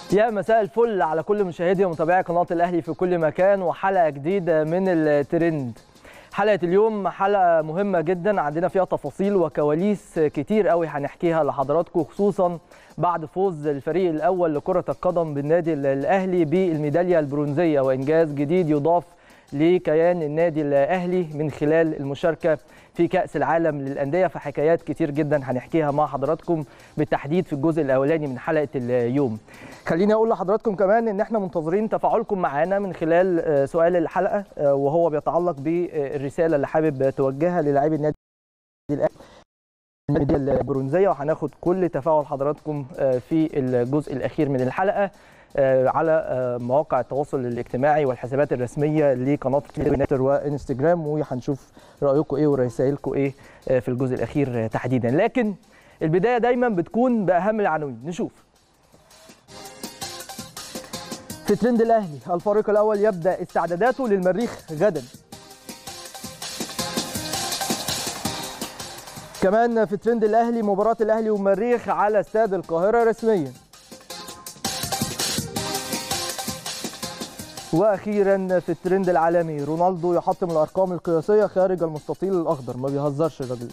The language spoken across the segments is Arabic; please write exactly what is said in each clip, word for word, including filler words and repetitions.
يا مساء الفل على كل مشاهدي ومتابعي قناة الأهلي في كل مكان، وحلقة جديدة من الترند. حلقة اليوم حلقة مهمة جدا، عندنا فيها تفاصيل وكواليس كتير قوي هنحكيها لحضراتكم، خصوصا بعد فوز الفريق الأول لكرة القدم بالنادي الأهلي بالميدالية البرونزية، وإنجاز جديد يضاف لكيان النادي الأهلي من خلال المشاركة في كأس العالم للأندية. فحكايات كتير جدا هنحكيها مع حضراتكم بالتحديد في الجزء الأولاني من حلقة اليوم. خليني أقول لحضراتكم كمان إن احنا منتظرين تفاعلكم معانا من خلال سؤال الحلقة، وهو بيتعلق بالرسالة اللي حابب توجهها للاعبي النادي الأهلي الميدالية البرونزية، وهناخد كل تفاعل حضراتكم في الجزء الأخير من الحلقة على مواقع التواصل الاجتماعي والحسابات الرسميه لقناه تويتر وانستجرام، وهنشوف رايكم ايه ورسائلكم ايه في الجزء الاخير تحديدا. لكن البدايه دايما بتكون باهم العناوين. نشوف في ترند الاهلي: الفريق الاول يبدا استعداداته للمريخ غدا. كمان في ترند الاهلي: مباراه الاهلي والمريخ على استاد القاهره رسميا. واخيرا في الترند العالمي: رونالدو يحطم الارقام القياسيه خارج المستطيل الاخضر. ما بيهزرش الراجل.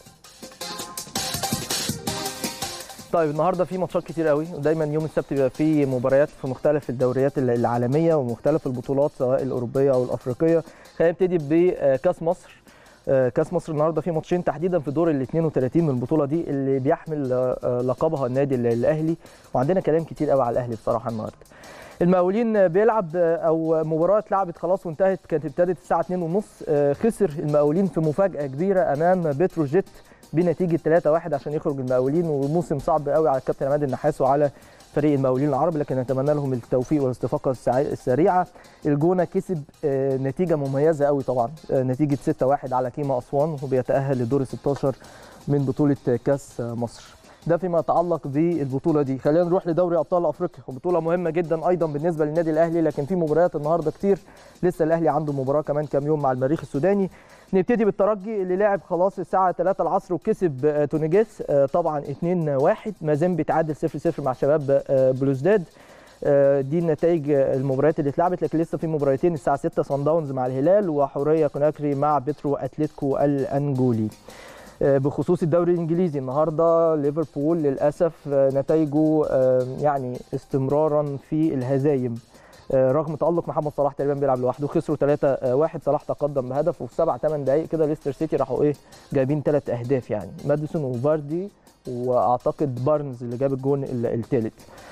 طيب النهارده في ماتشات كتير قوي، ودايما يوم السبت بيبقى في مباريات في مختلف الدوريات العالميه ومختلف البطولات سواء الاوروبيه او الافريقيه. خلينا نبتدي بكاس مصر. كاس مصر النهارده في ماتشين تحديدا في دور ال اثنين وثلاثين من البطوله دي اللي بيحمل لقبها النادي الاهلي، وعندنا كلام كتير قوي على الاهلي بصراحه النهارده. المقاولين بيلعب او مباراه اتلعبت خلاص وانتهت، كانت ابتدت الساعه اتنين وثلاثين. خسر المقاولين في مفاجاه كبيره امام بتروجيت بنتيجه ثلاثة واحد عشان يخرج المقاولين، وموسم صعب قوي على الكابتن عماد النحاس وعلى فريق المقاولين العربي، لكن نتمنى لهم التوفيق والاستفاقه السريعه. الجونه كسب نتيجه مميزه قوي طبعا، نتيجه ستة واحد على كيما اسوان، وبيتاهل لدور ستاشر من بطوله كاس مصر. ده فيما يتعلق بالبطوله دي. خلينا نروح لدوري ابطال افريقيا، وبطوله مهمه جدا ايضا بالنسبه للنادي الاهلي، لكن في مباريات النهارده كتير. لسه الاهلي عنده مباراه كمان كام يوم مع المريخ السوداني. نبتدي بالترجي اللي لعب خلاص الساعه تلاتة العصر وكسب تونيجيس طبعا اتنين واحد. مازيمبي تعادل صفر صفر مع شباب بلوزداد. دي النتائج المباريات اللي اتلعبت، لكن لسه في مباراتين الساعه ستة: صن داونز مع الهلال، وحوريه كوناكري مع بيترو اتلتيكو الانجولي. بخصوص الدوري الانجليزي النهارده ليفربول للاسف نتائجه يعني استمرارا في الهزايم، رغم تالق محمد صلاح تقريبا بيلعب لوحده. خسروا ثلاثة واحد، صلاح تقدم بهدف، وفي سبع ثمان دقائق كده ليستر سيتي راحوا ايه جايبين ثلاث اهداف، يعني ماديسون وفاردي واعتقد بارنز اللي جاب الجون الثالث.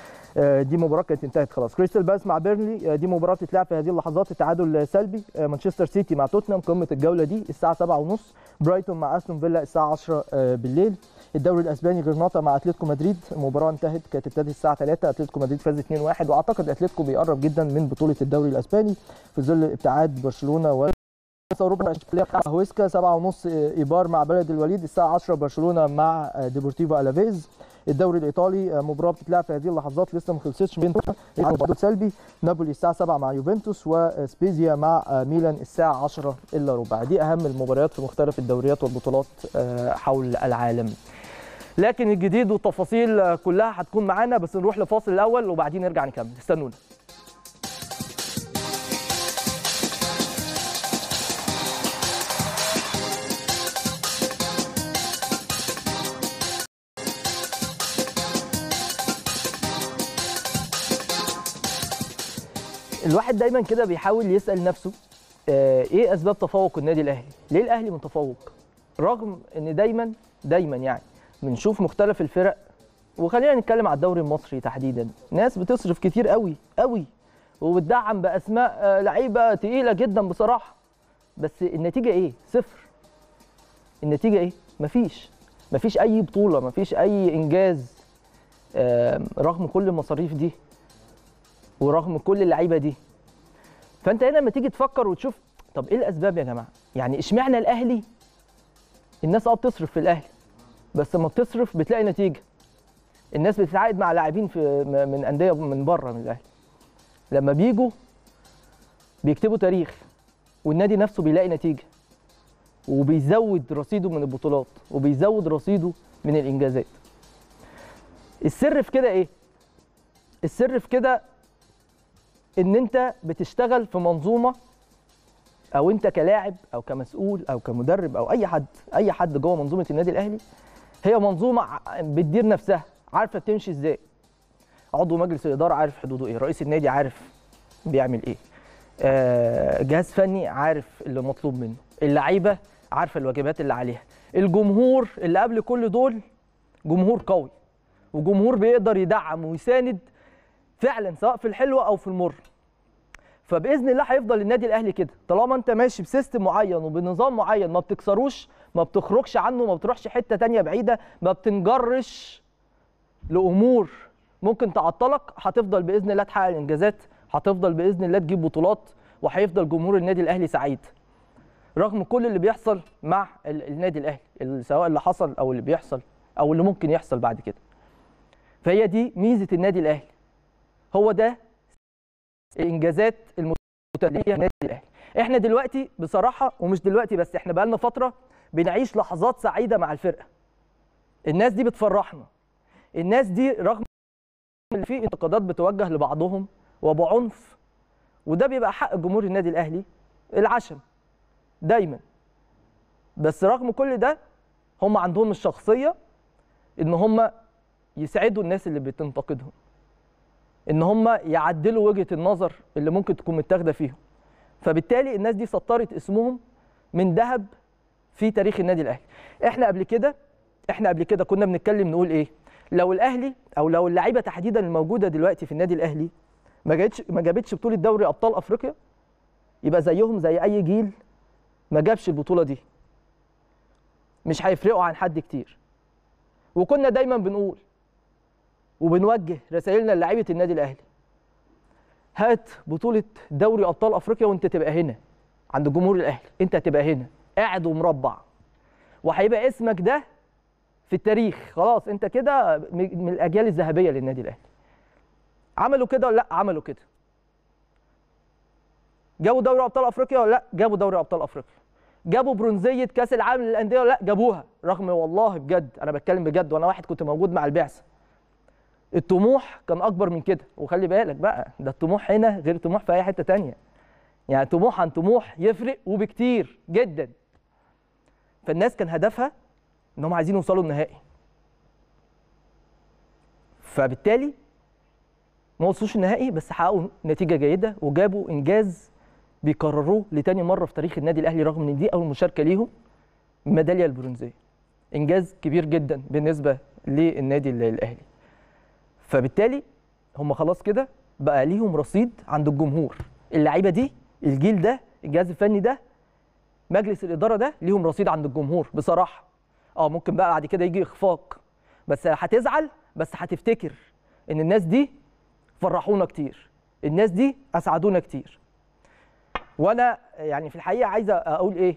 دي مباراه كانت انتهت خلاص. كريستال بالاس مع بيرنلي، دي مباراه بتتلعب في هذه اللحظات، التعادل سلبي. مانشستر سيتي مع توتنهام قمه الجوله دي الساعه سبعة ونص. برايتون مع استون فيلا الساعه عشرة بالليل. الدوري الاسباني غرناطه مع اتلتيكو مدريد، مباراه انتهت كانت ابتدت الساعه تلاتة، اتلتيكو مدريد فاز اتنين واحد، واعتقد اتلتيكو بيقرب جدا من بطوله الدوري الاسباني في ظل ابتعاد برشلونه و اوروبا. هويسكا سبعة ونص ايبار مع بلد الوليد الساعه عشرة، برشلونه مع ديبورتيفو الافيز. الدوري الايطالي مباراه بتتلعب في هذه اللحظات لسه ما خلصتش، تعادل سلبي. نابولي الساعه سبعة مع يوفنتوس، وسبيزيا مع ميلان الساعه عشرة الا ربع. دي اهم المباريات في مختلف الدوريات والبطولات حول العالم. لكن الجديد والتفاصيل كلها هتكون معانا، بس نروح لفاصل الاول وبعدين نرجع نكمل. استنونا. الواحد دايما كده بيحاول يسأل نفسه ايه اسباب تفوق النادي الاهلي؟ ليه الاهلي متفوق؟ رغم ان دايما دايما يعني بنشوف مختلف الفرق، وخلينا نتكلم على الدوري المصري تحديدا، ناس بتصرف كتير قوي قوي وبتدعم باسماء لعيبه تقيله جدا بصراحه، بس النتيجه ايه؟ صفر. النتيجه ايه؟ مفيش مفيش اي بطوله، مفيش اي انجاز رغم كل المصاريف دي ورغم كل اللعيبه دي. فانت هنا لما تيجي تفكر وتشوف طب ايه الاسباب يا جماعه؟ يعني اشمعنى الاهلي؟ الناس اه بتصرف في الاهلي، بس لما بتصرف بتلاقي نتيجه. الناس بتتعاقد مع لاعبين في من انديه من بره من الاهلي، لما بيجوا بيكتبوا تاريخ، والنادي نفسه بيلاقي نتيجه وبيزود رصيده من البطولات وبيزود رصيده من الانجازات. السر في كده ايه؟ السر في كده ان انت بتشتغل في منظومه، او انت كلاعب او كمسؤول او كمدرب او اي حد اي حد جوه منظومه النادي الاهلي، هي منظومه بتدير نفسها، عارفه بتمشي ازاي. عضو مجلس الاداره عارف حدوده ايه، رئيس النادي عارف بيعمل ايه، آه جهاز فني عارف اللي مطلوب منه، اللعيبه عارفه الواجبات اللي عليها، الجمهور اللي قبل كل دول جمهور قوي، وجمهور بيقدر يدعم ويساند فعلا سواء في الحلو او في المر. فباذن الله هيفضل النادي الاهلي كده، طالما انت ماشي بسيستم معين وبنظام معين ما بتكسروش، ما بتخرجش عنه، ما بتروحش حته ثانيه بعيده، ما بتنجرش لامور ممكن تعطلك، هتفضل باذن الله تحقق الانجازات، هتفضل باذن الله تجيب بطولات، وهيفضل جمهور النادي الاهلي سعيد رغم كل اللي بيحصل مع النادي الاهلي، سواء اللي حصل او اللي بيحصل او اللي ممكن يحصل بعد كده. فهي دي ميزه النادي الاهلي، هو ده الانجازات المتتاليه للنادي الاهلي. احنا دلوقتي بصراحه، ومش دلوقتي بس، احنا بقالنا فتره بنعيش لحظات سعيده مع الفرقه. الناس دي بتفرحنا، الناس دي رغم ان في انتقادات بتوجه لبعضهم وبعنف، وده بيبقى حق جمهور النادي الاهلي العشم دايما، بس رغم كل ده هم عندهم الشخصيه ان هم يسعدوا الناس اللي بتنتقدهم، ان هم يعدلوا وجهه النظر اللي ممكن تكون متاخده فيهم. فبالتالي الناس دي سطرت اسمهم من ذهب في تاريخ النادي الاهلي. احنا قبل كده احنا قبل كده كنا بنتكلم نقول ايه؟ لو الاهلي او لو اللعيبه تحديدا الموجوده دلوقتي في النادي الاهلي ما جابتش ما جابتش بطوله دوري ابطال افريقيا، يبقى زيهم زي اي جيل ما جابش البطوله دي، مش هيفرقوا عن حد كتير. وكنا دايما بنقول وبنوجه رسائلنا للاعيبه النادي الاهلي، هات بطوله دوري ابطال افريقيا وانت تبقى هنا عند جمهور الاهلي، انت هتبقى هنا قاعد ومربع، وهيبقى اسمك ده في التاريخ، خلاص انت كده من الاجيال الذهبيه للنادي الاهلي. عملوا كده ولا لا؟ عملوا كده. جابوا دوري ابطال افريقيا ولا لا؟ جابوا دوري ابطال افريقيا. جابوا برونزيه كاس العالم للانديه ولا لا؟ جابوها، رغم والله بجد انا بتكلم بجد وانا واحد كنت موجود مع البعثه، الطموح كان اكبر من كده. وخلي بالك بقى، ده الطموح هنا غير طموح في اي حته ثانيه، يعني طموح عن طموح يفرق وبكتير جدا. فالناس كان هدفها ان هم عايزين يوصلوا النهائي، فبالتالي ما وصلوش النهائي بس حققوا نتيجه جيده وجابوا انجاز بيكرروه لتاني مره في تاريخ النادي الاهلي، رغم ان دي اول مشاركه ليهم الميداليه البرونزيه. انجاز كبير جدا بالنسبه للنادي الاهلي. فبالتالي هم خلاص كده بقى ليهم رصيد عند الجمهور، اللعيبه دي، الجيل ده، الجهاز الفني ده، مجلس الاداره ده، ليهم رصيد عند الجمهور بصراحه. اه ممكن بقى بعد كده يجي اخفاق، بس هتزعل، بس هتفتكر ان الناس دي فرحونا كتير، الناس دي اسعدونا كتير. وانا يعني في الحقيقه عايز اقول ايه،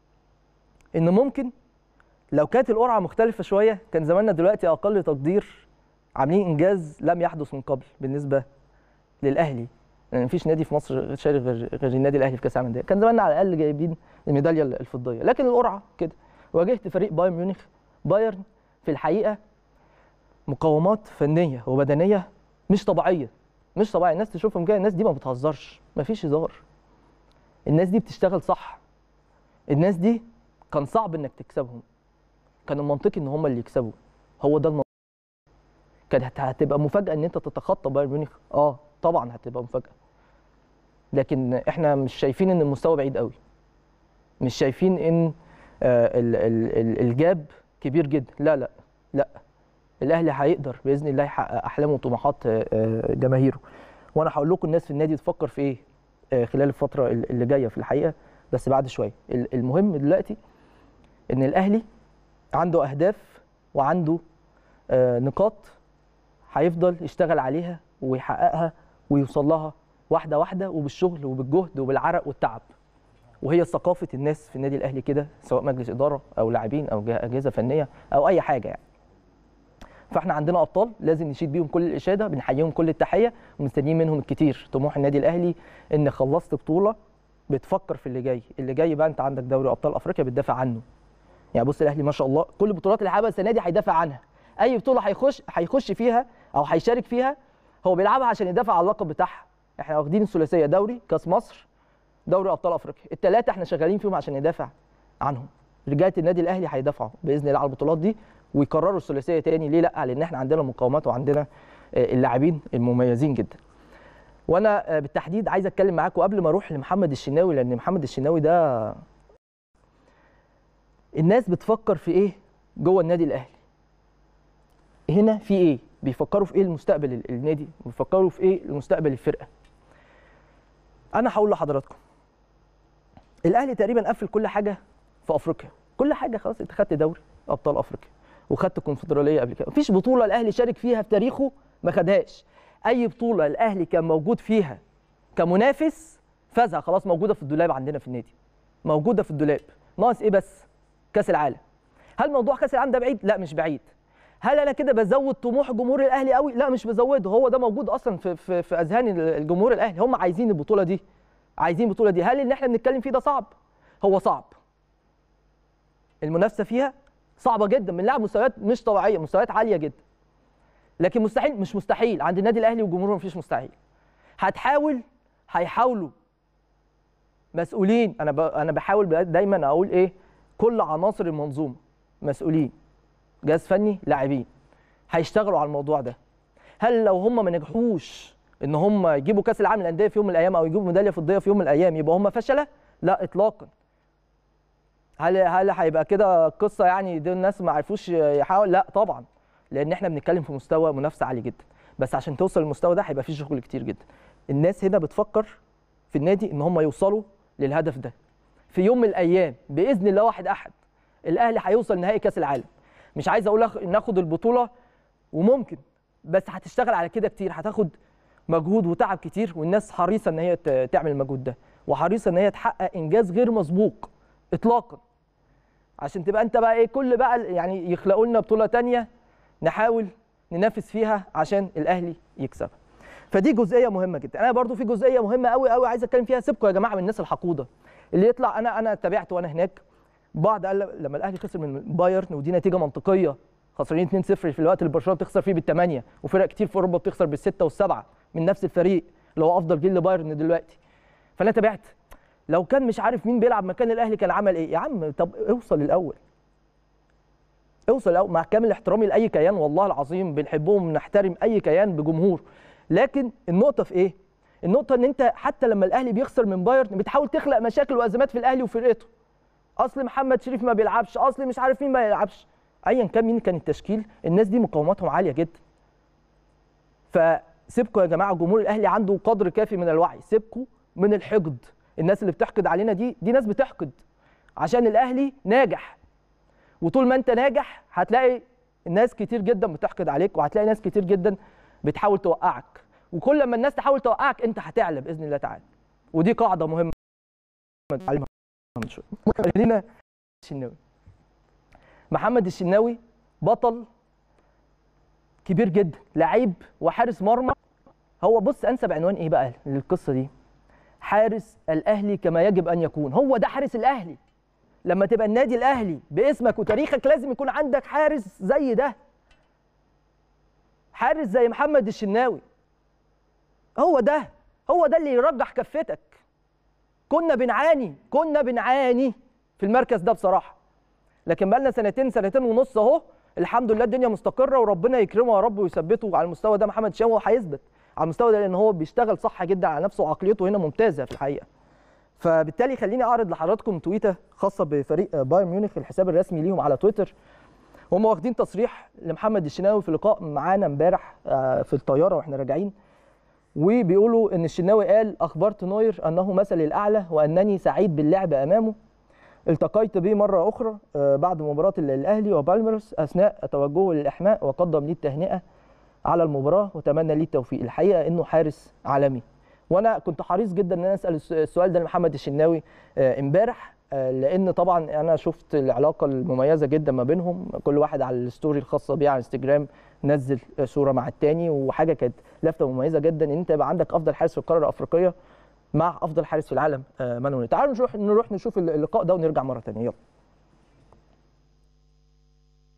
ان ممكن لو كانت القرعه مختلفه شويه كان زماننا دلوقتي اقل تقدير عاملين انجاز لم يحدث من قبل بالنسبه للاهلي، يعني مفيش نادي في مصر شارك غير غير النادي الاهلي في كاس العالم للانديه، كان زماننا على الاقل جايبين الميداليه الفضيه. لكن القرعه كده، واجهت فريق بايرن ميونخ، بايرن في الحقيقه مقومات فنيه وبدنيه مش طبيعيه، مش طبيعيه. الناس تشوفهم كده، الناس دي ما بتهزرش، مفيش هزار، الناس دي بتشتغل صح، الناس دي كان صعب انك تكسبهم، كان المنطقي ان هم اللي يكسبوا، هو ده المنطقي. كانت هتبقى مفاجاه ان انت تتخطى بايرن ميونخ، اه طبعا هتبقى مفاجاه، لكن احنا مش شايفين ان المستوى بعيد قوي، مش شايفين ان آه الجاب كبير جدا، لا لا لا، الاهلي هيقدر باذن الله يحقق احلامه وطموحات آه جماهيره. وانا هقول لكم الناس في النادي تفكر في ايه آه خلال الفتره اللي جايه في الحقيقه، بس بعد شويه. المهم دلوقتي ان الاهلي عنده اهداف وعنده آه نقاط هيفضل يشتغل عليها ويحققها ويوصل لها واحده واحده، وبالشغل وبالجهد وبالعرق والتعب. وهي ثقافه الناس في النادي الاهلي كده، سواء مجلس اداره او لاعبين او اجهزه فنيه او اي حاجه يعني. فاحنا عندنا ابطال لازم نشيد بيهم كل الاشاده، بنحييهم كل التحيه ومستنيين منهم الكتير. طموح النادي الاهلي ان خلصت بطوله بتفكر في اللي جاي، اللي جاي بقى انت عندك دوري ابطال افريقيا بتدافع عنه. يعني بص الاهلي ما شاء الله كل البطولات اللي لعبها السنه دي هيدافع عنها، اي بطوله هيخش هيخش فيها او هيشارك فيها هو بيلعبها عشان يدافع على اللقب بتاعها. احنا واخدين الثلاثيه، دوري، كاس مصر، دوري ابطال افريقيا، الثلاثه احنا شغالين فيهم عشان ندافع عنهم. رجاله النادي الاهلي هيدافعوا باذن الله على البطولات دي ويكرروا الثلاثيه تاني. ليه لا؟ لان احنا عندنا مقاومات وعندنا اللاعبين المميزين جدا. وانا بالتحديد عايز اتكلم معاكم قبل ما اروح لمحمد الشناوي، لان محمد الشناوي ده الناس بتفكر في ايه جوه النادي الاهلي. هنا في ايه؟ بيفكروا في ايه المستقبل النادي؟ بيفكروا في ايه المستقبل الفرقه؟ انا هقول لحضراتكم الاهلي تقريبا قفل كل حاجه في افريقيا، كل حاجه خلاص. انت خدت دوري ابطال افريقيا وخدت الكونفدراليه قبل كده، مفيش بطوله الاهلي شارك فيها في تاريخه ما خدهاش. اي بطوله الاهلي كان موجود فيها كمنافس فازها، خلاص موجوده في الدولاب عندنا في النادي، موجوده في الدولاب. ناقص ايه بس؟ كاس العالم. هل موضوع كاس العالم ده بعيد؟ لا مش بعيد. هل انا كده بزود طموح جمهور الاهلي قوي؟ لا مش بزوده، هو ده موجود اصلا في في, في اذهان الجمهور الاهلي، هم عايزين البطوله دي، عايزين البطوله دي. هل اللي احنا بنتكلم فيه ده صعب؟ هو صعب. المنافسه فيها صعبه جدا، بنلعب مستويات مش طبيعيه، مستويات عاليه جدا. لكن مستحيل، مش مستحيل عند النادي الاهلي وجمهوره، مفيش مستحيل. هتحاول، هيحاولوا مسؤولين. انا ب... انا بحاول دايما اقول ايه؟ كل عناصر المنظومه مسؤولين، جهاز فني، لاعبين، هيشتغلوا على الموضوع ده. هل لو هم ما نجحوش ان هم يجيبوا كاس العالم للانديه في يوم من الايام او يجيبوا ميداليه فضيه في يوم من الايام يبقى هم فشله؟ لا اطلاقا. هل هل هيبقى كده قصه يعني دول الناس ما عرفوش يحاول؟ لا طبعا، لان احنا بنتكلم في مستوى منافسه عالي جدا. بس عشان توصل للمستوى ده هيبقى فيه شغل كتير جدا. الناس هنا بتفكر في النادي ان هم يوصلوا للهدف ده في يوم من الايام باذن الله. واحد احد الاهلي هيوصل نهائي كاس العالم. مش عايز اقول ناخد البطوله، وممكن، بس هتشتغل على كده كتير، هتاخد مجهود وتعب كتير، والناس حريصه ان هي تعمل المجهود ده، وحريصه ان هي تحقق انجاز غير مسبوق اطلاقا. عشان تبقى انت بقى ايه، كل بقى يعني يخلقوا لنا بطوله ثانيه نحاول ننافس فيها عشان الاهلي يكسب. فدي جزئيه مهمه جدا. انا برضو في جزئيه مهمه قوي قوي عايز اتكلم فيها. سيبكم يا جماعه من الناس الحقوده اللي يطلع. انا انا تابعت وانا هناك، بعض قال لما الاهلي خسر من بايرن ودي نتيجه منطقيه، خسرانين اتنين صفر في الوقت اللي برشلونه بتخسر فيه بالثمانيه، وفرق كتير في اوروبا بتخسر بالسته والسبعه من نفس الفريق اللي هو افضل جيل لبايرن دلوقتي. فانا تابعت، لو كان مش عارف مين بيلعب مكان الاهلي كان عمل ايه؟ يا عم طب اوصل الاول، اوصل الاول مع كامل احترامي لاي كيان، والله العظيم بنحبهم ونحترم اي كيان بجمهور. لكن النقطه في ايه؟ النقطه ان انت حتى لما الاهلي بيخسر من بايرن بتحاول تخلق مشاكل وازمات في الاهلي وفرقته. اصل محمد شريف ما بيلعبش، اصل مش عارف مين ما يلعبش، ايا كان مين كان التشكيل، الناس دي مقاوماتهم عاليه جدا. فسيبكم يا جماعه، جمهور الاهلي عنده قدر كافي من الوعي، سيبكم من الحقد. الناس اللي بتحقد علينا دي دي ناس بتحقد عشان الاهلي ناجح، وطول ما انت ناجح هتلاقي ناس كتير جدا بتحقد عليك، وهتلاقي ناس كتير جدا بتحاول توقعك، وكل ما الناس تحاول توقعك انت هتعلى باذن الله تعالى. ودي قاعده مهمه نتعلمها من شويه. خلينا الشناوي. محمد الشناوي بطل كبير جدا، لعيب وحارس مرمى. هو بص انسب عنوان ايه بقى للقصه دي؟ حارس الاهلي كما يجب ان يكون. هو ده حارس الاهلي. لما تبقى النادي الاهلي باسمك وتاريخك لازم يكون عندك حارس زي ده، حارس زي محمد الشناوي. هو ده هو ده اللي يرجح كفتك. كنا بنعاني كنا بنعاني في المركز ده بصراحه، لكن بقى لنا سنتين سنتين ونص اهو الحمد لله الدنيا مستقره، وربنا يكرمه يا رب ويثبته على المستوى ده. محمد الشناوي هيثبت على المستوى ده لان هو بيشتغل صح جدا على نفسه، وعقليته هنا ممتازه في الحقيقه. فبالتالي خليني اعرض لحضراتكم تويته خاصه بفريق بايرن ميونخ، الحساب الرسمي ليهم على تويتر. هم واخدين تصريح لمحمد الشناوي في لقاء معانا امبارح في الطياره واحنا راجعين، وبيقولوا ان الشناوي قال: اخبرت نوير انه مثلي الاعلى وانني سعيد باللعب امامه. التقيت به مره اخرى بعد مباراه الاهلي وبالميراس اثناء توجهه للاحماء، وقدم لي التهنئه على المباراه وتمنى لي التوفيق. الحقيقه انه حارس عالمي، وانا كنت حريص جدا ان انا اسال السؤال ده لمحمد الشناوي امبارح، لان طبعا انا شفت العلاقه المميزه جدا ما بينهم، كل واحد على الستوري الخاصه بيه على انستجرام نزل صوره مع الثاني، وحاجه كانت لافته مميزه جدا ان انت يبقى عندك افضل حارس في القاره الافريقيه مع افضل حارس في العالم مانويل. تعالوا نروح نروح نشوف اللقاء ده ونرجع مره ثانيه. يلا.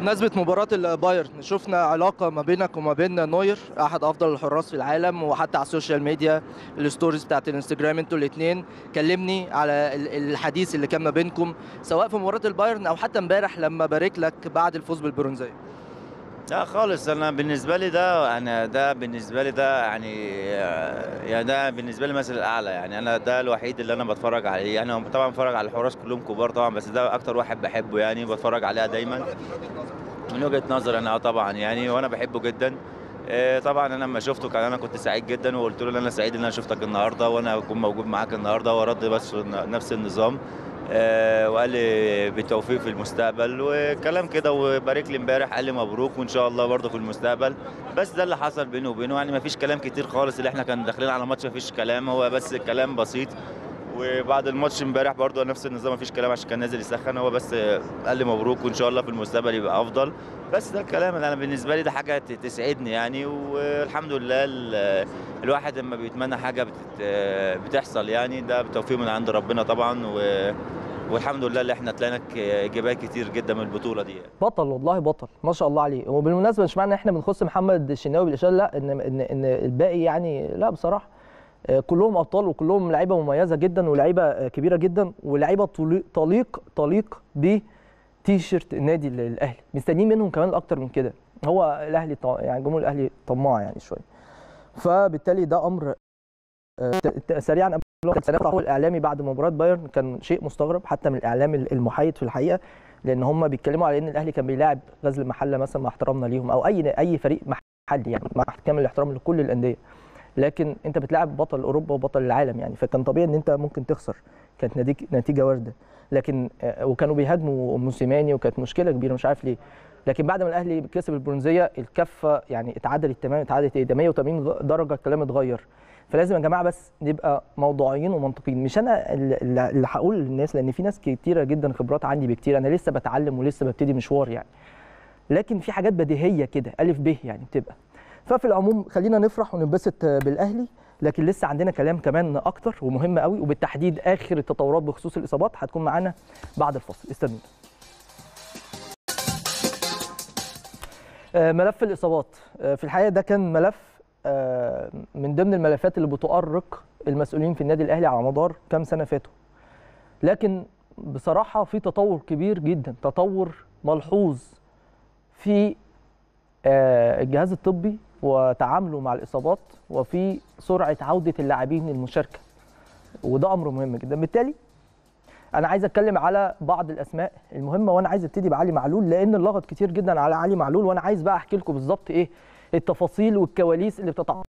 بمناسبة مباراة البايرن، شفنا علاقة ما بينك وما بين نوير، أحد أفضل الحراس في العالم، وحتى على السوشيال ميديا الستوريز بتاعت الانستجرام انتوا الاثنين. كلمني على الحديث اللي كان ما بينكم سواء في مباراة البايرن أو حتى امبارح لما بارك لك بعد الفوز بالبرونزية. لا خالص، انا بالنسبه لي ده انا ده بالنسبه لي ده يعني يعني ده بالنسبه لي مثل الاعلى. يعني انا ده الوحيد اللي انا بتفرج عليه. يعني طبعا بتفرج على الحراس كلهم كبار طبعا، بس ده اكتر واحد بحبه يعني بتفرج عليها دايما من وجهه نظري انا طبعا يعني، وانا بحبه جدا. طبعا انا لما شفته كان انا كنت سعيد جدا، وقلت له ان انا سعيد ان انا شفتك النهارده وانا اكون موجود معاك النهارده، ورد بس نفس النظام. آه وقال لي بالتوفيق في المستقبل وكلام كده، وبارك لي امبارح قال لي مبروك وان شاء الله برضه في المستقبل. بس ده اللي حصل بينه وبينه، يعني ما فيش كلام كتير خالص. اللي احنا كنا داخلين على ماتش ما فيش كلام، هو بس كلام بسيط. وبعد الماتش امبارح برضه نفس النظام، ما فيش كلام عشان كان نازل يسخن. هو بس قال لي مبروك وان شاء الله في المستقبل يبقى افضل. بس ده الكلام اللي انا بالنسبه لي ده حاجه تسعدني يعني. والحمد لله الواحد لما بيتمنى حاجه بتحصل يعني، ده بتوفيق من عند ربنا طبعا. و والحمد لله اللي احنا طلعنا ايجابيات كتير جدا من البطوله دي. بطل والله بطل ما شاء الله عليه. وبالمناسبه مش معنى ان احنا بنخص محمد الشناوي بالاشاره لا ان ان ان الباقي يعني لا، بصراحه كلهم ابطال وكلهم لعيبه مميزه جدا ولاعيبه كبيره جدا ولاعيبه تليق تليق بتي شيرت النادي الاهلي. مستنيين منهم كمان اكتر من كده. هو الاهلي يعني جمهور الاهلي طماع يعني شويه، فبالتالي ده امر سريعا. التدخل الاعلامي بعد مباراه بايرن كان شيء مستغرب حتى من الاعلام المحايد في الحقيقه، لان هم بيتكلموا على ان الاهلي كان بيلاعب غزل المحله مثلا، مع احترامنا ليهم، او اي اي فريق محلي يعني، مع كامل الاحترام لكل الانديه، لكن انت بتلاعب بطل اوروبا وبطل العالم يعني، فكان طبيعي ان انت ممكن تخسر. كانت نتيجه وارده، لكن وكانوا بيهاجموا موسيماني وكانت مشكله كبيره مش عارف ليه. لكن بعد ما الاهلي كسب البرونزيه الكفه يعني اتعدلت تماما، اتعدلت ايه ده مية وتمانين درجه، الكلام اتغير. فلازم يا جماعه بس نبقى موضوعيين ومنطقيين. مش انا اللي هقول للناس، لان في ناس كتيره جدا خبرات عندي بكتير، انا لسه بتعلم ولسه ببتدي مشوار يعني، لكن في حاجات بديهيه كده الف ب يعني بتبقى. ففي العموم خلينا نفرح وننبسط بالاهلي، لكن لسه عندنا كلام كمان اكتر ومهم قوي، وبالتحديد اخر التطورات بخصوص الاصابات هتكون معانا بعد الفاصل. استنونا. ملف الاصابات في الحقيقه ده كان ملف من ضمن الملفات اللي بتؤرق المسؤولين في النادي الاهلي على مدار كام سنه فاتوا، لكن بصراحه في تطور كبير جدا، تطور ملحوظ في الجهاز الطبي وتعامله مع الاصابات، وفي سرعه عوده اللاعبين للمشاركه، وده امر مهم جدا. بالتالي انا عايز اتكلم على بعض الاسماء المهمه، وانا عايز ابتدي بعلي معلول لان اللغط كتير جدا على علي معلول، وانا عايز بقى احكي لكم بالظبط ايه التفاصيل والكواليس اللي بتتعلق.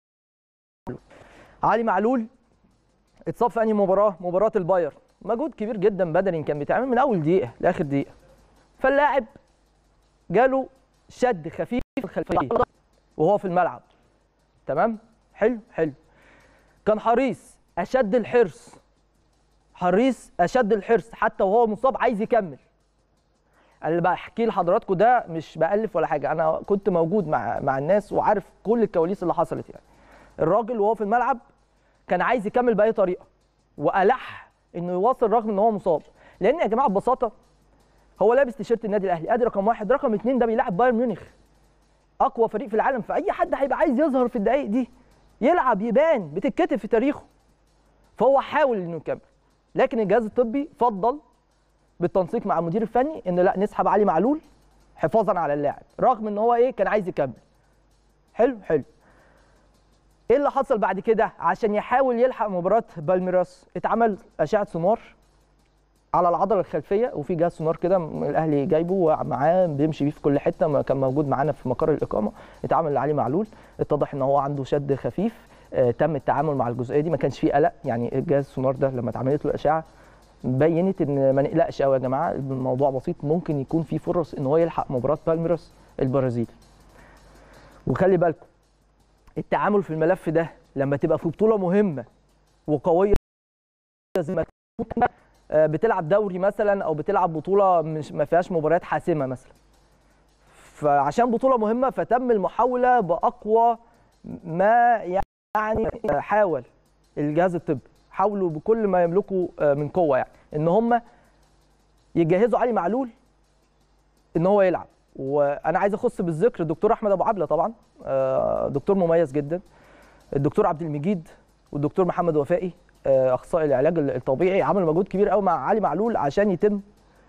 علي معلول اتصاب في انهي مباراه؟ مباراه البايرن. مجهود كبير جدا بدني كان بيتعمل من اول دقيقه لاخر دقيقه، فاللاعب جاله شد خفيف في الخلفيه وهو في الملعب. تمام؟ حلو حلو. كان حريص اشد الحرص حريص اشد الحرص حتى وهو مصاب عايز يكمل. اللي بحكيه لحضراتكم ده مش بألف ولا حاجه، انا كنت موجود مع مع الناس وعارف كل الكواليس اللي حصلت يعني. الراجل وهو في الملعب كان عايز يكمل باي طريقه، والح انه يواصل رغم ان هو مصاب. لان يا جماعه ببساطه هو لابس تيشيرت النادي الاهلي، ادي رقم واحد. رقم اثنين ده بيلعب بايرن ميونخ، اقوى فريق في العالم، فاي حد هيبقى عايز يظهر في الدقائق دي يلعب يبان، بتتكتب في تاريخه. فهو حاول انه يكمل، لكن الجهاز الطبي فضل بالتنسيق مع المدير الفني ان لا نسحب علي معلول حفاظا على اللاعب، رغم ان هو ايه كان عايز يكمل. حلو حلو. ايه اللي حصل بعد كده؟ عشان يحاول يلحق مباراه بالميراس اتعمل اشعه سونار على العضله الخلفيه، وفي جهاز سونار كده الاهلي جايبه ومعاه بيمشي بيه في كل حته، كان موجود معانا في مقر الاقامه. اتعمل لعلي معلول، اتضح ان هو عنده شد خفيف. آه تم التعامل مع الجزئيه دي، ما كانش فيه قلق يعني. الجهاز السونار ده لما اتعملت له الاشعه بينت ان ما نقلقش قوي يا جماعه، الموضوع بسيط، ممكن يكون في فرص ان هو يلحق مباراه بالميراس البرازيلي. وخلي بالكم التعامل في الملف ده لما تبقى في بطوله مهمه وقويه زي ما بتلعب دوري مثلا، او بتلعب بطوله مش ما فيهاش مباريات حاسمه مثلا، فعشان بطوله مهمه فتم المحاوله باقوى ما يعني حاول الجهاز الطبي، حاولوا بكل ما يملكوا من قوه يعني ان هم يجهزوا علي معلول ان هو يلعب. وانا عايز اخص بالذكر الدكتور احمد ابو عبله طبعا، دكتور مميز جدا، الدكتور عبد المجيد والدكتور محمد وفائي اخصائي العلاج الطبيعي، عملوا مجهود كبير قوي مع علي معلول عشان يتم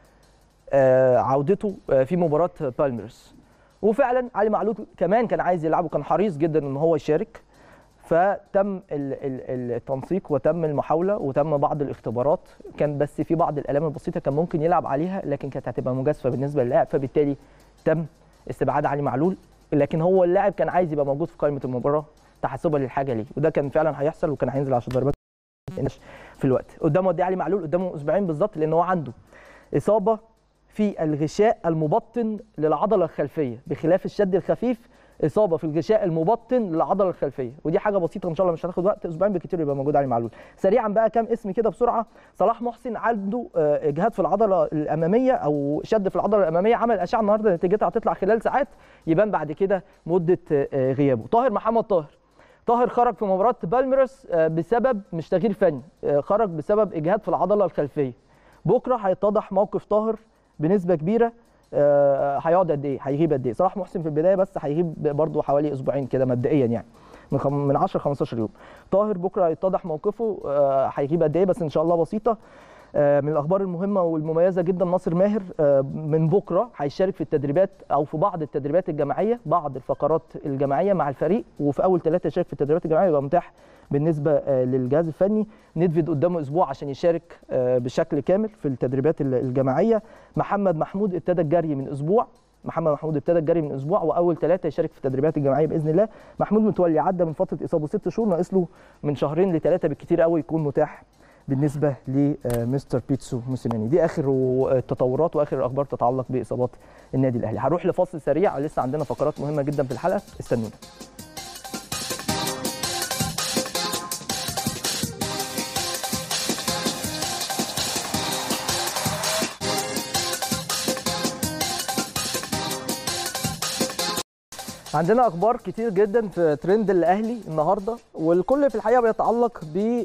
عودته في مباراه بالميرس. وفعلا علي معلول كمان كان عايز يلعبه، كان حريص جدا ان هو يشارك، فتم التنسيق وتم المحاوله وتم بعض الاختبارات، كان بس في بعض الالام البسيطه كان ممكن يلعب عليها لكن كانت هتبقى مجازفه بالنسبه للاعب، فبالتالي تم استبعاد علي معلول، لكن هو اللاعب كان عايز يبقى موجود في قائمه المباراه تحسبا للحاجه ليه، وده كان فعلا هيحصل وكان هينزل عشان ضربات في الوقت. قدامه قد ايه علي معلول؟ قدامه اسبوعين بالظبط، لان هو عنده اصابه في الغشاء المبطن للعضله الخلفيه، بخلاف الشد الخفيف اصابه في الغشاء المبطن للعضله الخلفيه، ودي حاجه بسيطه ان شاء الله مش هتاخد وقت، اسبوعين بالكتير يبقى موجود علي معلول. سريعا بقى كام اسم كده بسرعه. صلاح محسن عنده اجهاد في العضله الاماميه او شد في العضله الاماميه، عمل اشعه النهارده نتيجتها هتطلع خلال ساعات، يبان بعد كده مده غيابه. طاهر محمد طاهر طاهر خرج في مباراه بالميرس بسبب مش تغيير فني، خرج بسبب اجهاد في العضله الخلفيه. بكره هيتضح موقف طاهر بنسبه كبيره، هيقعد قد ايه، هيغيب قد ايه. صلاح محسن في البدايه بس هيغيب برده حوالي اسبوعين كده مبدئيا، يعني من من عشرة خمستاشر يوم. طاهر بكره هيتضح موقفه هيغيب قد ايه، بس ان شاء الله بسيطه. من الاخبار المهمه والمميزه جدا ناصر ماهر من بكره هيشارك في التدريبات او في بعض التدريبات الجماعيه، بعض الفقرات الجماعيه مع الفريق، وفي اول ثلاثه يشارك في التدريبات الجماعيه، يبقى متاح بالنسبه للجهاز الفني. ندفيد قدامه اسبوع عشان يشارك بشكل كامل في التدريبات الجماعيه. محمد محمود ابتدى الجري من اسبوع محمد محمود ابتدى الجري من اسبوع، واول ثلاثه يشارك في التدريبات الجماعيه باذن الله. محمود متولي عدى من فتره اصابه ست شهور، ناقص له من شهرين لثلاثه بالكثير قوي يكون متاح بالنسبه لمستر بيتسو موسيماني. دي اخر التطورات واخر الاخبار تتعلق باصابات النادي الاهلي. هروح لفاصل سريع، لسه عندنا فقرات مهمه جدا في الحلقه، استنونا. عندنا اخبار كتير جدا في ترند الاهلي النهارده، والكل في الحقيقه بيتعلق ب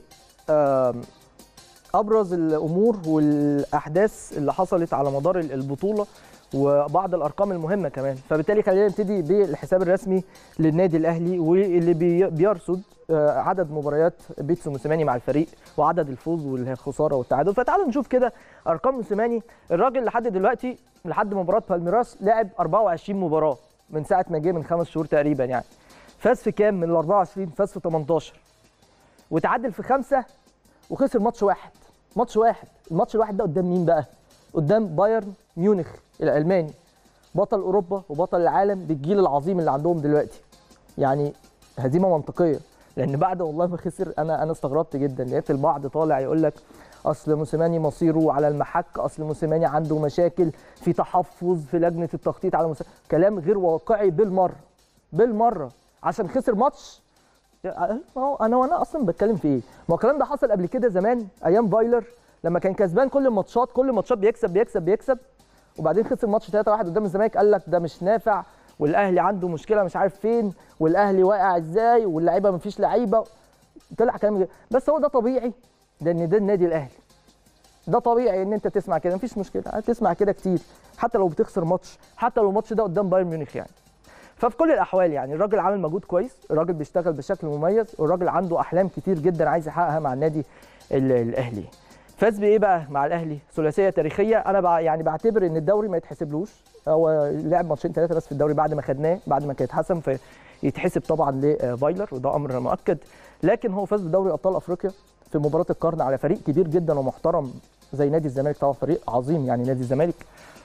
ابرز الامور والاحداث اللي حصلت على مدار البطوله وبعض الارقام المهمه كمان. فبالتالي خلينا نبتدي بالحساب الرسمي للنادي الاهلي، واللي بيرصد عدد مباريات بيتسو موسيماني مع الفريق وعدد الفوز والخساره والتعادل. فتعالوا نشوف كده ارقام موسيماني. الراجل لحد دلوقتي لحد مباراه بالميراس لعب أربعة وعشرين مباراه من ساعه ما جه من خمس شهور تقريبا، يعني فاز في كام من ال أربعة وعشرين؟ فاز في تمنتاشر وتعادل في خمسه وخسر ماتش واحد. ماتش واحد، الماتش الواحد ده قدام مين بقى؟ قدام بايرن ميونخ الالماني، بطل اوروبا وبطل العالم بالجيل العظيم اللي عندهم دلوقتي. يعني هزيمه منطقيه، لان بعد والله ما خسر انا انا استغربت جدا. لقيت البعض طالع يقول لك اصل موسيماني مصيره على المحك، اصل موسيماني عنده مشاكل في تحفظ في لجنه التخطيط على موسيماني. كلام غير واقعي بالمره بالمره عشان خسر ماتش. ما هو انا وانا اصلا بتكلم في ايه؟ ما هو الكلام ده حصل قبل كده زمان ايام فايلر، لما كان كسبان كل الماتشات كل الماتشات بيكسب بيكسب بيكسب وبعدين خسر ماتش ثلاثة واحد قدام الزمالك، قال لك ده مش نافع والاهلي عنده مشكله مش عارف فين والاهلي واقع ازاي واللعيبه ما فيش لعيبه. طلع كلام، بس هو ده طبيعي لان ده النادي الاهلي. ده طبيعي ان انت تسمع كده، مفيش مشكله، هتسمع كده كتير حتى لو بتخسر ماتش، حتى لو الماتش ده قدام بايرن ميونخ يعني. ففي كل الاحوال يعني الراجل عامل مجهود كويس، الراجل بيشتغل بشكل مميز، والراجل عنده احلام كتير جدا عايز يحققها مع النادي الاهلي. فاز بايه بقى مع الاهلي؟ ثلاثيه تاريخيه. انا بقى يعني بعتبر ان الدوري ما يتحسبلوش، هو لعب ماتشين ثلاثه بس في الدوري بعد ما خدناه، بعد ما كان اتحسم، فيتحسب طبعا لفايلر وده امر مؤكد. لكن هو فاز بدوري ابطال افريقيا في مباراه القرن على فريق كبير جدا ومحترم زي نادي الزمالك، طبعا فريق عظيم يعني نادي الزمالك.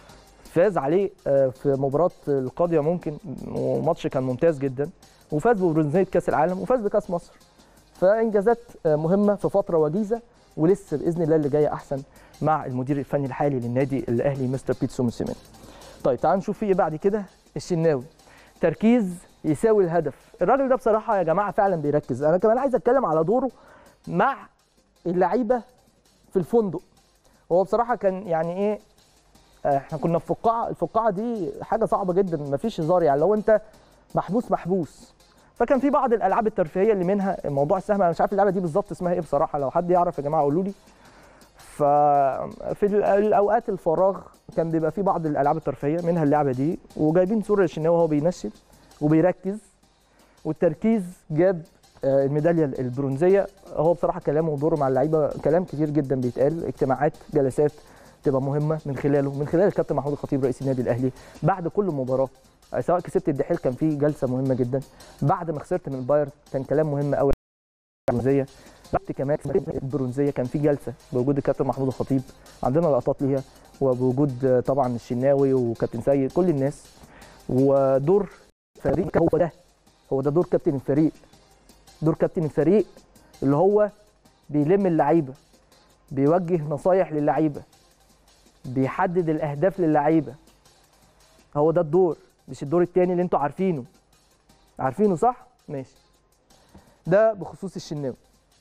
فاز عليه في مباراه القاضيه ممكن، وماتش كان ممتاز جدا، وفاز ببرونزيه كاس العالم وفاز بكاس مصر. فانجازات مهمه في فتره وجيزه، ولسه باذن الله اللي جايه احسن مع المدير الفني الحالي للنادي الاهلي مستر بيتسو موسيماني. طيب تعالوا نشوف في ايه بعد كده. الشناوي تركيز يساوي الهدف. الراجل ده بصراحه يا جماعه فعلا بيركز. انا كمان عايز اتكلم على دوره مع اللعيبه في الفندق. هو بصراحه كان يعني ايه، احنا كنا في فقاعه، الفقاعه دي حاجه صعبه جدا مفيش هزار، يعني لو انت محبوس محبوس. فكان في بعض الالعاب الترفيهيه اللي منها موضوع السهم، انا مش عارف اللعبه دي بالظبط اسمها ايه بصراحه، لو حد يعرف يا جماعه قولوا لي. ففي الاوقات الفراغ كان بيبقى في بعض الالعاب الترفيهيه منها اللعبه دي، وجايبين صوره للشناوي وهو بينشد وبيركز، والتركيز جاب الميداليه البرونزيه. هو بصراحه كلامه ودوره مع اللعيبه كلام كتير جدا بيتقال، اجتماعات جلسات تبقى مهمه من خلاله من خلال الكابتن محمود الخطيب رئيس النادي الاهلي بعد كل مباراه، سواء كسبت الدحيل كان في جلسه مهمه جدا، بعد ما خسرت من بايرن كان كلام مهم قوي البرونزيه، بعد كمان البرونزيه كان في جلسه بوجود الكابتن محمود الخطيب، عندنا لقطات ليها، وبوجود طبعا الشناوي وكابتن سيد كل الناس. ودور فريق هو ده هو ده دور كابتن الفريق، دور كابتن الفريق اللي هو بيلم اللعيبه، بيوجه نصايح للعيبه، بيحدد الاهداف للعيبه. هو ده الدور، مش الدور الثاني اللي انتوا عارفينه عارفينه صح؟ ماشي. ده بخصوص الشناوي.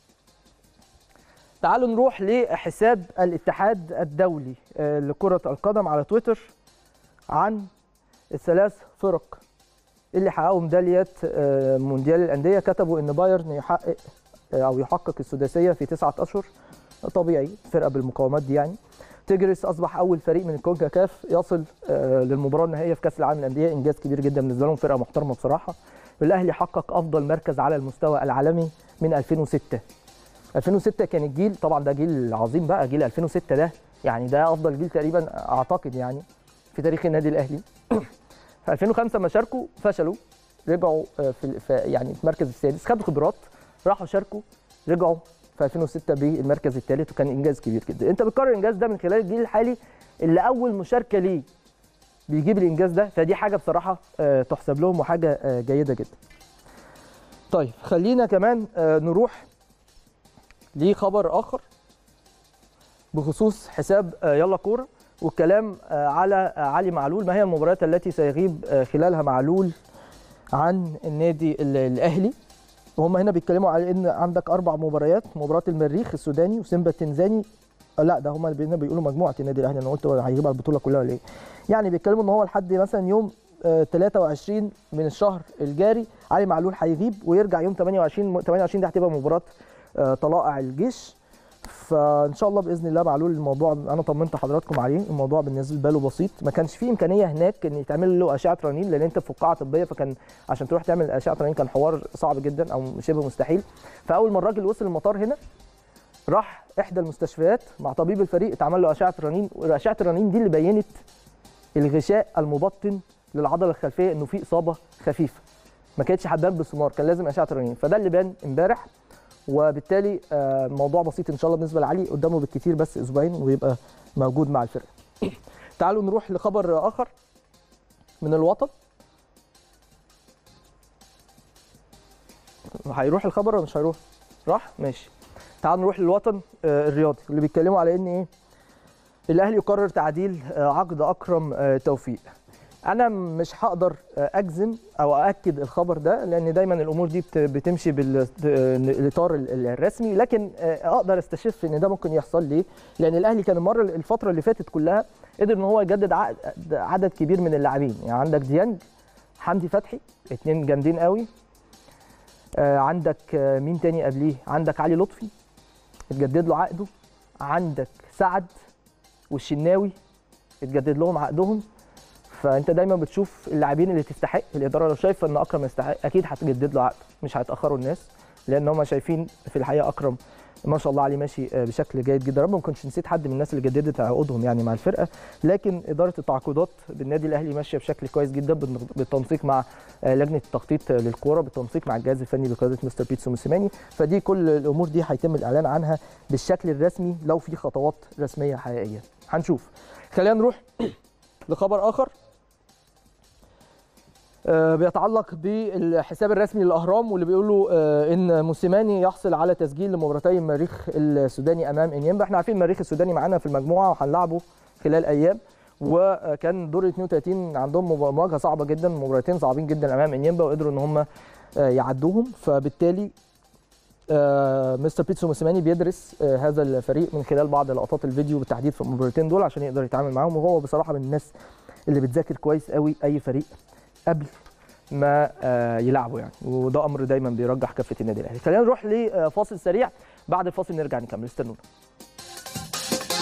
تعالوا نروح لحساب الاتحاد الدولي لكرة القدم على تويتر عن الثلاث فرق اللي حققوا ميداليات مونديال الأندية. كتبوا إن بايرن يحقق أو يحقق السداسية في تسعة أشهر، طبيعي فرقة بالمقاومات دي يعني. تيجرس أصبح أول فريق من الكونكاكاف يصل للمباراة النهائية في كأس العالم للأندية، إنجاز كبير جدا بالنسبة لهم، فرقة محترمة بصراحة. الأهلي حقق أفضل مركز على المستوى العالمي من ألفين وستة. ألفين وستة كان الجيل، طبعا ده جيل عظيم بقى، جيل ألفين وستة ده يعني ده افضل جيل تقريبا اعتقد يعني في تاريخ النادي الاهلي. في ألفين وخمسة لما شاركوا فشلوا، رجعوا في يعني في المركز السادس، خدوا خبرات، راحوا شاركوا، رجعوا في ألفين وستة بالمركز الثالث، وكان انجاز كبير جدا. انت بتكرر الانجاز ده من خلال الجيل الحالي اللي اول مشاركه ليه بيجيب الانجاز ده، فدي حاجه بصراحه تحسب لهم وحاجه جيده جدا. طيب خلينا كمان نروح ليه خبر آخر بخصوص حساب يلا كورة والكلام على علي معلول. ما هي المباريات التي سيغيب خلالها معلول عن النادي الأهلي؟ وهم هنا بيتكلموا على إن عندك أربع مباريات، مباراة المريخ السوداني وسيمبا التنزاني، لا ده هم اللي بيقولوا مجموعة النادي الأهلي، أنا قلت هيجيب على البطولة كلها ولا إيه؟ يعني بيتكلموا إن هو لحد مثلا يوم ثلاثة وعشرين من الشهر الجاري علي معلول هيغيب ويرجع يوم ثمانية وعشرين ثمانية وعشرين دي هتبقى مباراة طلائع الجيش. فان شاء الله باذن الله معلول الموضوع انا طمنت حضراتكم عليه، الموضوع بالنسبه له بسيط، ما كانش فيه امكانيه هناك ان يتعمل له اشعه رنين لان انت في فقاعه طبيه، فكان عشان تروح تعمل اشعه رنين كان حوار صعب جدا او شبه مستحيل. فاول ما الراجل وصل المطار هنا راح احدى المستشفيات مع طبيب الفريق، اتعمل له اشعه رنين، واشعه الرنين دي اللي بينت الغشاء المبطن للعضله الخلفيه انه في اصابه خفيفه، ما كانتش هتبان بالسونار، كان لازم اشعه رنين، فده اللي بان امبارح. وبالتالي الموضوع بسيط ان شاء الله بالنسبه لعلي، قدامه بالكثير بس اسبوعين ويبقى موجود مع الفرقه. تعالوا نروح لخبر اخر من الوطن. هيروح الخبر ولا مش هيروح؟ راح؟ ماشي. تعالوا نروح للوطن الرياضي اللي بيتكلموا على ان ايه؟ الاهلي يقرر تعديل عقد اكرم توفيق. انا مش هقدر اجزم او ااكد الخبر ده لان دايما الامور دي بتمشي بالاطار الرسمي، لكن اقدر استشف ان ده ممكن يحصل ليه؟ لان الاهلي كان المره الفتره اللي فاتت كلها قدر ان هو يجدد عدد كبير من اللاعبين، يعني عندك ديانج، حمدي فتحي، اثنين جامدين قوي. عندك مين تاني قبليه؟ عندك علي لطفي اتجدد له عقده، عندك سعد والشناوي اتجدد لهم عقدهم. فانت دايما بتشوف اللاعبين اللي تستحق، الاداره لو شايفه ان اكرم يستحق اكيد هتجدد له عقده، مش هيتاخروا الناس، لان هم شايفين في الحقيقه اكرم ما شاء الله عليه ماشي بشكل جيد جدا. ربما ما كنتش نسيت حد من الناس اللي جددت عقودهم يعني مع الفرقه، لكن اداره التعاقدات بالنادي الاهلي ماشيه بشكل كويس جدا بالتنسيق مع لجنه التخطيط للكوره، بالتنسيق مع الجهاز الفني بقياده مستر بيتسو موسيماني. فدي كل الامور دي هيتم الاعلان عنها بالشكل الرسمي لو في خطوات رسميه حقيقيه، هنشوف. خلينا نروح لخبر اخر بيتعلق بالحساب الرسمي للاهرام، واللي بيقولوا ان موسيماني يحصل على تسجيل لمباراتي المريخ السوداني امام انيمبا. احنا عارفين المريخ السوداني معانا في المجموعه وهنلعبه خلال ايام، وكان دور اثنين وثلاثين عندهم مواجهه صعبه جدا، مباراتين صعبين جدا امام انيمبا وقدروا ان هم يعدوهم. فبالتالي مستر بيتسو موسيماني بيدرس هذا الفريق من خلال بعض لقطات الفيديو بالتحديد في المباراتين دول عشان يقدر يتعامل معاهم، وهو بصراحه من الناس اللي بتذاكر كويس قوي اي فريق قبل ما يلعبوا يعني، وده امر دايما بيرجح كفه النادي الاهلي. خلينا نروح لفاصل سريع، بعد الفاصل نرجع نكمل، استنونا.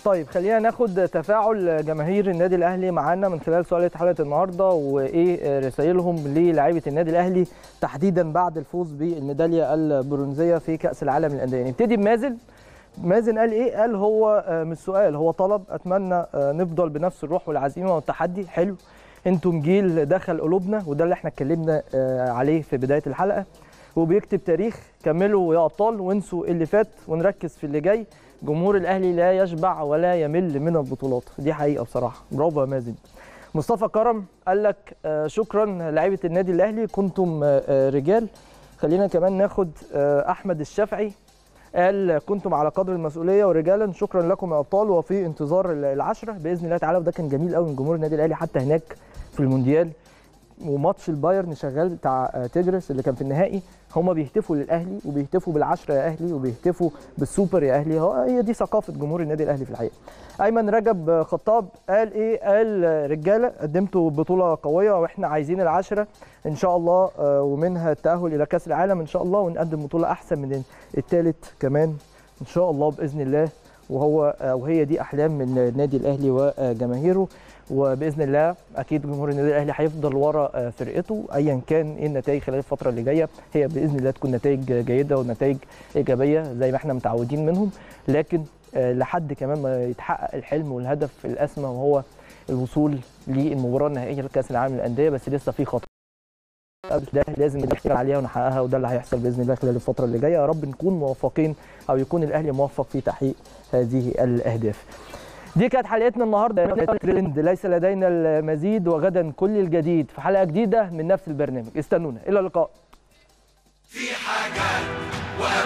طيب خلينا ناخد تفاعل جماهير النادي الاهلي معانا من خلال سؤال حلقه النهارده، وايه رسائلهم للاعيبه النادي الاهلي تحديدا بعد الفوز بالميداليه البرونزيه في كاس العالم للانديه. نبتدي بمازن. مازن قال ايه؟ قال هو مش سؤال، هو طلب. اتمنى نفضل بنفس الروح والعزيمه والتحدي. حلو، انتم جيل دخل قلوبنا، وده اللي احنا اتكلمنا عليه في بدايه الحلقه، وبيكتب تاريخ. كملوا يا ابطال وانسوا اللي فات ونركز في اللي جاي. جمهور الاهلي لا يشبع ولا يمل من البطولات. دي حقيقه بصراحه. برافو يا مازن. مصطفى كرم قال لك شكرا لعيبه النادي الاهلي، كنتم رجال. خلينا كمان ناخد احمد الشافعي. قال كنتم على قدر المسؤوليه ورجالا، شكرا لكم يا ابطال، وفي انتظار العشره باذن الله تعالى. وده كان جميل قوي من جمهور النادي الاهلي حتى هناك في المونديال وماتش البايرن شغال بتاع تيجرس اللي كان في النهائي. هم بيهتفوا للاهلي وبيهتفوا بالعشره يا اهلي وبيهتفوا بالسوبر يا اهلي. هي دي ثقافه جمهور النادي الاهلي في الحقيقه. ايمن رجب خطاب قال ايه؟ قال رجاله قدمتوا بطوله قويه واحنا عايزين العشره ان شاء الله، ومنها التاهل الى كاس العالم ان شاء الله، ونقدم بطوله احسن من الثالث كمان ان شاء الله باذن الله. وهو وهي دي احلام من النادي الاهلي وجماهيره، وباذن الله اكيد جمهور النادي الاهلي هيفضل ورا فرقته ايا كان ايه النتائج خلال الفتره اللي جايه. هي باذن الله تكون نتائج جيده ونتائج ايجابيه زي ما احنا متعودين منهم، لكن لحد كمان ما يتحقق الحلم والهدف الاسمى وهو الوصول للمباراه النهائيه لكاس العالم للانديه. بس لسه في خطوه قبل ده لازم نشتغل عليها ونحققها، وده اللي هيحصل باذن الله خلال الفتره اللي جايه. يا رب نكون موفقين او يكون الاهلي موفق في تحقيق هذه الاهداف. دي كانت حلقتنا النهارده ترند. ليس لدينا المزيد، وغدا كل الجديد في حلقه جديده من نفس البرنامج. استنونا، الى اللقاء. في حاجات